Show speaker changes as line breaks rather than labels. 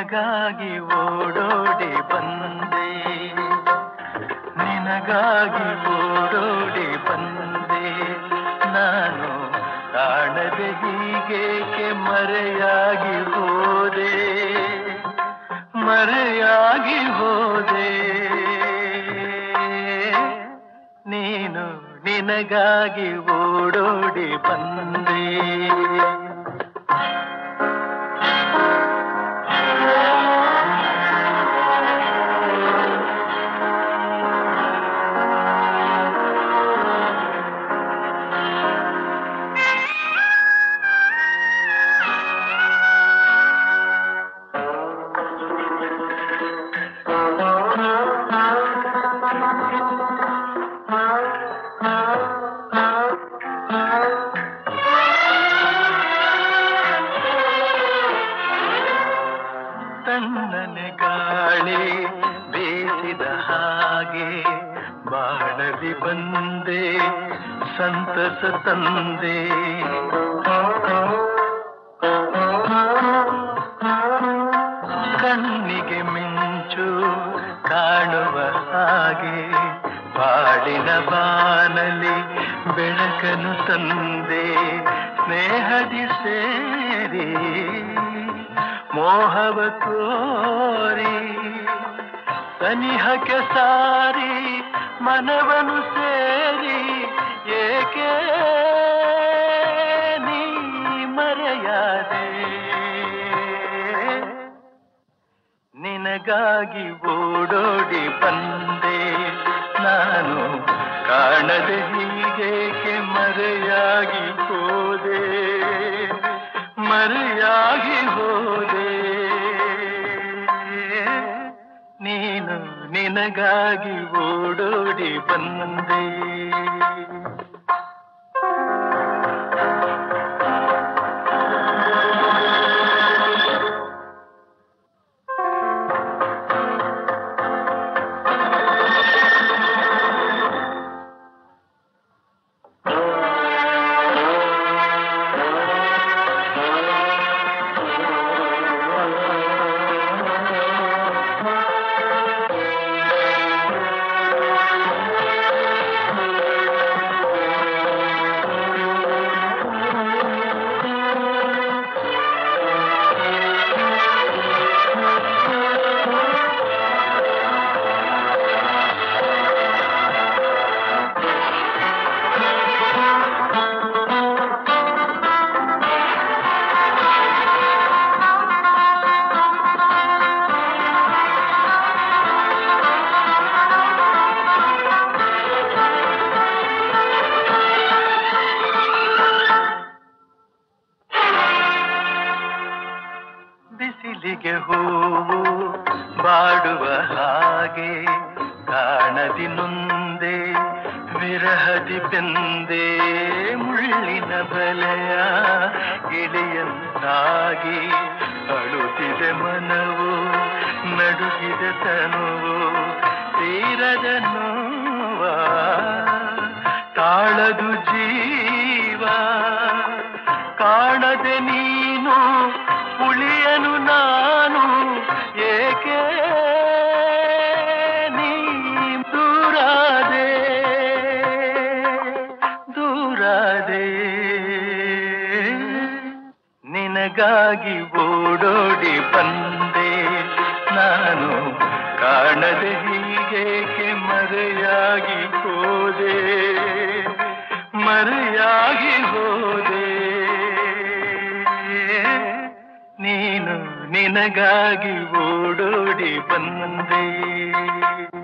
ನಿನಗಾಗಿ ಓಡೋಡಿ ಬಂದೆ, ನಿನಗಾಗಿ ಓಡೋಡಿ ಬಂದೆ ನಾನು, ಕಾಣದೆ ಹೀಗೇಕೆ ಮರೆಯಾಗಿ ಹೋದೆ, ಮರೆಯಾಗಿ ಹೋದೆ. ನೀನು ನಿನಗಾಗಿ ಓಡೋಡಿ ಬಂದೆ. ತಣ್ಣನೆ ಗಾಳಿ ಬೇಸಿದ ಹಾಗೆ ಬಾಳಲಿ ಬಂದೆ, ಸಂತಸ ತಂದೆ. ಕಣ್ಣಿಗೆ ಮಿಂಚು ಕಾಣುವ ಹಾಗೆ ಬಾಳಿನ ಬಾನಲಿ ಬೆಳಕನ್ನು ತಂದೆ. ಸ್ನೇಹದಿ ಸೇರಿ ಮೋಹವ ತೋರಿ ಸನಿಹಕ್ಕೆ ಸಾರಿ ಮನವನು ಸೇರಿ, ಏಕೆ ನೀ ಮರೆಯಾದೆ. ನಿನಗಾಗಿ ಓಡೋಡಿ ಬಂದೆ ನಾನು, ಕಾಣದೆ ಹೀಗೇಕೆ ಮರೆಯಾಗಿ ಹೋದೆ, ಮರೆಯಾಗಿ ಹೋದೆ. ನೀನು ನಿನಗಾಗಿ ಓಡೋಡಿ ಬಂದೆ. ಬಿಸಿಲಿಗೆ ಹೂವು ಬಾಡುವ ಹಾಗೆ ಕಾಣದಿ ನೊಂದೆ, ವಿರಹದಿ ಬೆಂದೆ. ಮುಳ್ಳಿನ ಬಲೆಯ ಗಿಳಿಯನ್ನಾಗಿ ಅಳುತ್ತಿದೆ ಮನವು, ನಡುಗಿದೆ ತನುವು. ತೀರದ ನೋವ ತಾಳದು ಜೀವ, ಕಾಣದೆ ನೀನು ಉಳಿಯನು ನಾನು, ಏಕೆ ನೀ ದೂರಾದೆ, ದೂರಾದೆ. ನಿನಗಾಗಿ ಓಡೋಡಿ ಬಂದೆ ನಾನು, ಕಾಣದೆ ಹೀಗೇಕೆ ಮರೆಯಾಗಿ ಹೋದೆ, ಮರೆಯಾಗಿ ಹೋದೆ. ನೀನು ನಿನಗಾಗಿ ಓಡೋಡಿ ಬಂದೆ.